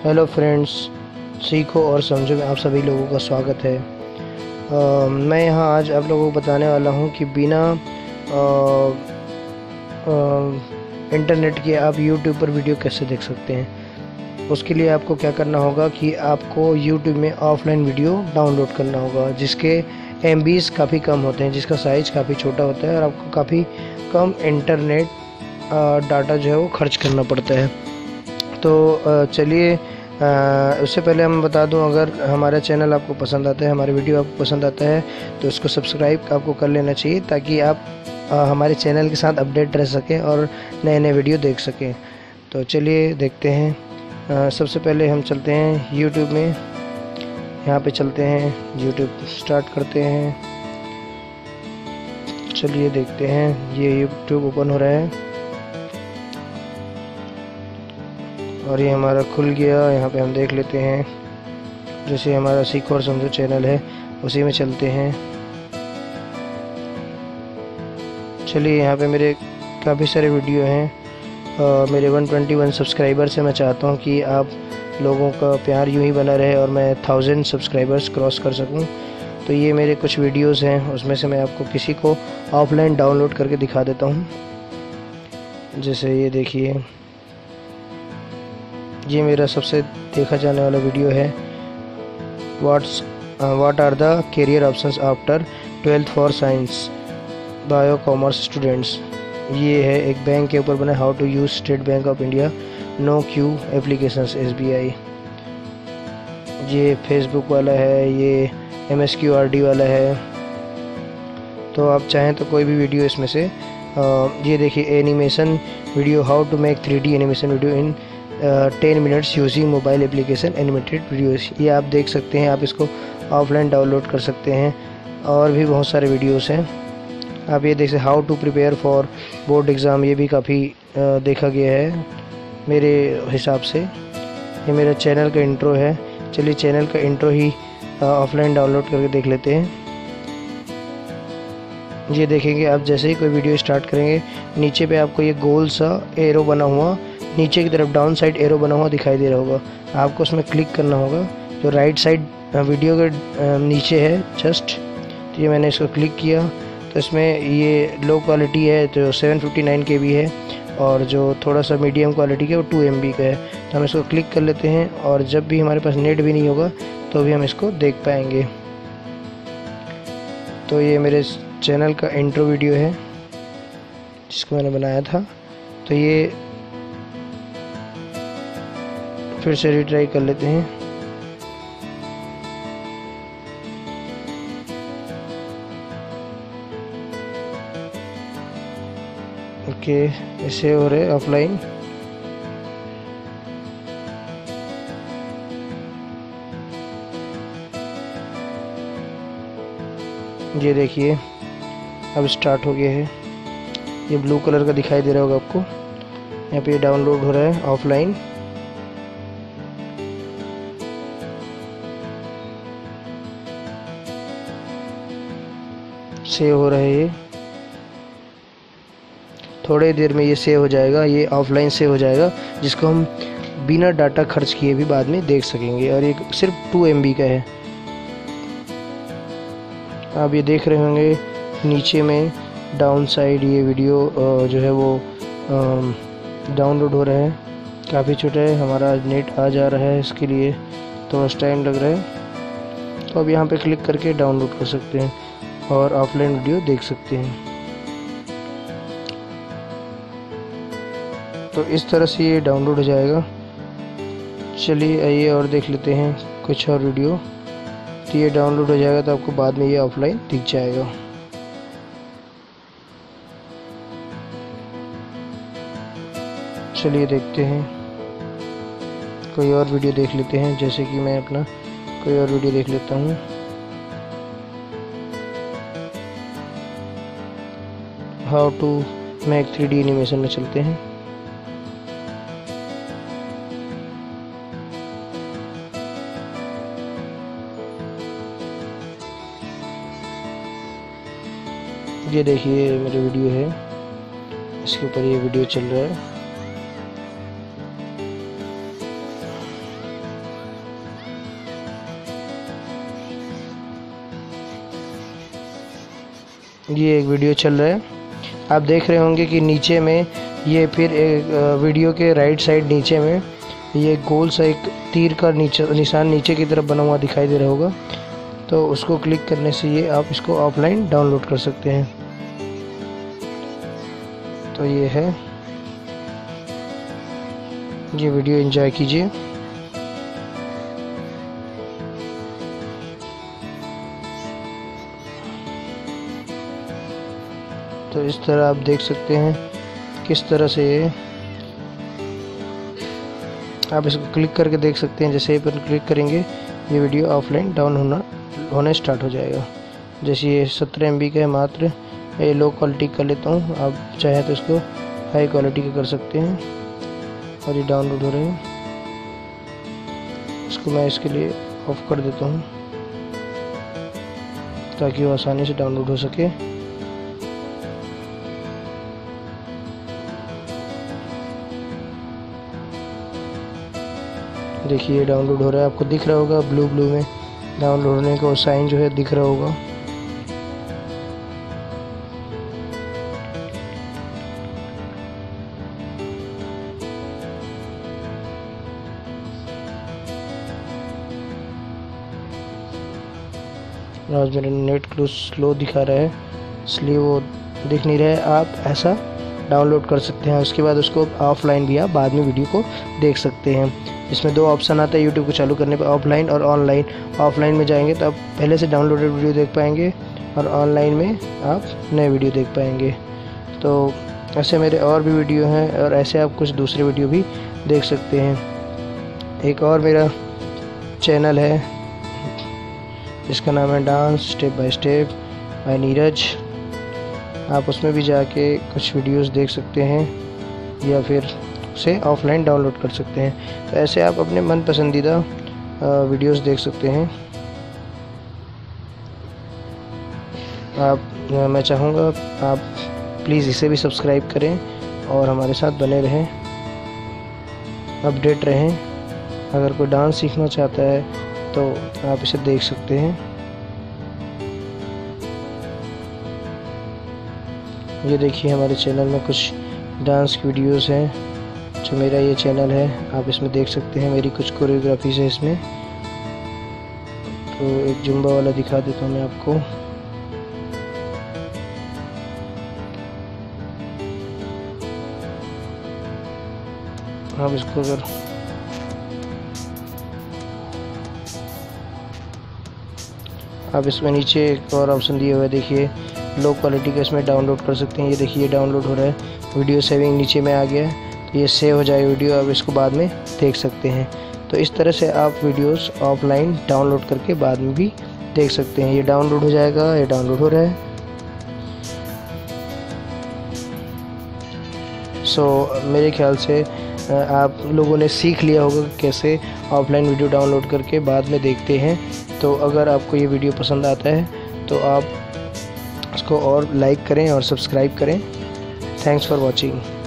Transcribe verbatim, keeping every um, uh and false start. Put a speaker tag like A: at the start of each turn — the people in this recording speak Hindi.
A: हेलो फ्रेंड्स, सीखो और समझो में आप सभी लोगों का स्वागत है। आ, मैं यहाँ आज आप लोगों को बताने वाला हूँ कि बिना आ, आ, इंटरनेट के आप यूट्यूब पर वीडियो कैसे देख सकते हैं। उसके लिए आपको क्या करना होगा कि आपको यूट्यूब में ऑफलाइन वीडियो डाउनलोड करना होगा, जिसके एम बीज काफ़ी कम होते हैं, जिसका साइज़ काफ़ी छोटा होता है और आपको काफ़ी कम इंटरनेट डाटा जो है वो खर्च करना पड़ता है। तो चलिए, उससे पहले हम बता दूं, अगर हमारा चैनल आपको पसंद आता है, हमारे वीडियो आपको पसंद आता है तो उसको सब्सक्राइब आपको कर लेना चाहिए, ताकि आप हमारे चैनल के साथ अपडेट रह सकें और नए नए वीडियो देख सकें। तो चलिए देखते हैं। सबसे पहले हम चलते हैं यूट्यूब में, यहाँ पे चलते हैं, यूट्यूब स्टार्ट करते हैं। चलिए देखते हैं, ये यूट्यूब ओपन हो रहा है और ये हमारा खुल गया। यहाँ पे हम देख लेते हैं, जैसे हमारा सीखो और समझो चैनल है उसी में चलते हैं। चलिए, यहाँ पे मेरे काफ़ी सारे वीडियो हैं। आ, मेरे एक सौ इक्कीस सब्सक्राइबर से मैं चाहता हूँ कि आप लोगों का प्यार यूं ही बना रहे और मैं थाउजेंड सब्सक्राइबर्स क्रॉस कर सकूँ। तो ये मेरे कुछ वीडियोस हैं, उसमें से मैं आपको किसी को ऑफलाइन डाउनलोड करके दिखा देता हूँ। जैसे ये देखिए, ये मेरा सबसे देखा जाने वाला वीडियो है, what's what are the career options after twelfth for science bio commerce students. ये है एक बैंक के ऊपर बना, how to use State Bank of India no queue applications S B I. ये फेसबुक वाला है, ये M S Q R D वाला है। तो आप चाहें तो कोई भी वीडियो इसमें से, आ, ये देखिए animation video, how to make three D animation video in ten minutes using mobile application animated videos. ये आप देख सकते हैं, आप इसको ऑफलाइन डाउनलोड कर सकते हैं। और भी बहुत सारे वीडियोस हैं, आप ये देख सकते, how to prepare for board exam, ये भी काफ़ी देखा गया है मेरे हिसाब से। ये मेरा चैनल का इंट्रो है। चलिए चैनल का इंट्रो ही ऑफलाइन डाउनलोड करके देख लेते हैं। ये देखेंगे आप, जैसे ही कोई वीडियो स्टार्ट करेंगे, नीचे पे आपको ये गोल सा एरो बना हुआ, नीचे की तरफ डाउन साइड एरो बना हुआ दिखाई दे रहा होगा। आपको उसमें क्लिक करना होगा, जो राइट साइड वीडियो के नीचे है जस्ट। तो ये मैंने इसको क्लिक किया, तो इसमें ये लो क्वालिटी है तो seven fifty nine K B है, और जो थोड़ा सा मीडियम क्वालिटी का वो टू एम बी का है। तो हम इसको क्लिक कर लेते हैं, और जब भी हमारे पास नेट भी नहीं होगा तो भी हम इसको देख पाएंगे। तो ये मेरे चैनल का इंट्रो वीडियो है जिसको मैंने बनाया था। तो ये फिर से रिट्राई कर लेते हैं। ओके, ऐसे हो रहे ऑफलाइन। ये देखिए अब स्टार्ट हो गया है, ये ब्लू कलर का दिखाई दे रहा होगा आपको। यहाँ पे ये डाउनलोड हो रहा है ऑफलाइन। सेव हो रहा है, ये थोड़ी देर में ये सेव हो जाएगा, ये ऑफलाइन सेव हो जाएगा, जिसको हम बिना डाटा खर्च किए भी बाद में देख सकेंगे। और ये सिर्फ टू एम बी का है। आप ये देख रहे होंगे नीचे में डाउन साइड, ये वीडियो जो है वो डाउनलोड हो रहा है। काफ़ी छोटा है, हमारा नेट आ जा रहा है, इसके लिए थोड़ा टाइम लग रहा है। तो अब यहाँ पे क्लिक करके डाउनलोड कर सकते हैं और ऑफलाइन वीडियो देख सकते हैं। तो इस तरह से ये डाउनलोड हो जाएगा। चलिए आइए और देख लेते हैं कुछ और वीडियो। तो ये डाउनलोड हो जाएगा तो आपको बाद में ये ऑफलाइन दिख जाएगा। चलिए देखते हैं, कोई और वीडियो देख लेते हैं। जैसे कि मैं अपना कोई और वीडियो देख लेता हूँ। How to make three D animation में चलते हैं। ये देखिए मेरे वीडियो है, इसके ऊपर ये वीडियो चल रहा है। ये एक वीडियो चल रहा है। आप देख रहे होंगे कि नीचे में ये फिर एक वीडियो के राइट साइड नीचे में ये गोल सा एक तीर का नीचे निशान नीचे की तरफ बना हुआ दिखाई दे रहा होगा, तो उसको क्लिक करने से ये आप इसको ऑफलाइन डाउनलोड कर सकते हैं। तो ये है, ये वीडियो एंजॉय कीजिए। तो इस तरह आप देख सकते हैं किस तरह से ये आप इसको क्लिक करके देख सकते हैं। जैसे ही पर क्लिक करेंगे ये वीडियो ऑफलाइन डाउन होना होने स्टार्ट हो जाएगा। जैसे ये सत्रह एम बी का है मात्र, ये लो क्वालिटी कर लेता हूँ, आप चाहे तो इसको हाई क्वालिटी का कर सकते हैं। और ये डाउनलोड हो रहे हैं, इसको मैं इसके लिए ऑफ कर देता हूँ ताकि वो आसानी से डाउनलोड हो सके। देखिए ये डाउनलोड हो रहा है, आपको दिख रहा होगा ब्लू ब्लू में डाउनलोड होने का साइन जो है दिख रहा होगा। आज मेरा नेट क्लोज स्लो दिखा रहा है इसलिए वो दिख नहीं रहा है। आप ऐसा डाउनलोड कर सकते हैं। उसके बाद उसको ऑफलाइन भी आप बाद में वीडियो को देख सकते हैं। इसमें दो ऑप्शन आता है यूट्यूब को चालू करने पर, ऑफलाइन और ऑनलाइन। ऑफलाइन में जाएंगे तो आप पहले से डाउनलोडेड वीडियो देख पाएंगे और ऑनलाइन में आप नए वीडियो देख पाएंगे। तो ऐसे मेरे और भी वीडियो हैं और ऐसे आप कुछ दूसरे वीडियो भी देख सकते हैं। एक और मेरा चैनल है जिसका नाम है dance step by step by Neeraj. आप उसमें भी जाके कुछ वीडियोस देख सकते हैं या फिर उसे ऑफलाइन डाउनलोड कर सकते हैं। तो ऐसे आप अपने मन पसंदीदा वीडियोस देख सकते हैं। आप मैं चाहूँगा आप प्लीज़ इसे भी सब्सक्राइब करें और हमारे साथ बने रहें, अपडेट रहें। अगर कोई डांस सीखना चाहता है तो आप इसे देख सकते हैं। ये देखिए हमारे चैनल में कुछ डांस की वीडियोस हैं जो मेरा ये चैनल है, आप इसमें देख सकते हैं। मेरी कुछ कोरियोग्राफीज है इसमें। तो एक जुम्बा वाला दिखा देता हूँ मैं आपको। आप इसको अगर आप इसमें नीचे एक और ऑप्शन दिया हुआ है, देखिए लो क्वालिटी का, इसमें डाउनलोड कर सकते हैं। ये देखिए डाउनलोड हो रहा है, वीडियो सेविंग नीचे में आ गया है, ये सेव हो जाए वीडियो, आप इसको बाद में देख सकते हैं। तो इस तरह से आप वीडियोस ऑफलाइन डाउनलोड करके बाद में भी देख सकते हैं। ये डाउनलोड हो जाएगा, ये डाउनलोड हो रहा है। सो so, मेरे ख्याल से आप लोगों ने सीख लिया होगा कैसे ऑफलाइन वीडियो डाउनलोड करके बाद में देखते हैं। तो अगर आपको ये वीडियो पसंद आता है तो आप इसको और लाइक करें और सब्सक्राइब करें। Thanks for watching.